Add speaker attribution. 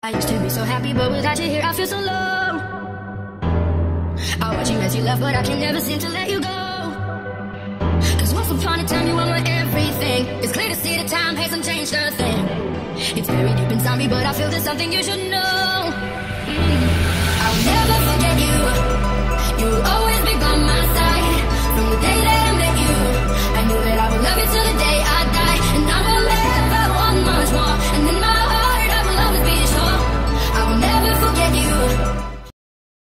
Speaker 1: I used to be so happy, but without you here I feel so low. I watch you as you love, but I can never seem to let you go. Cause once upon a time you were my everything. It's clear to see the time hasn't changed a thing. It's very deep inside me, but I feel there's something you should know.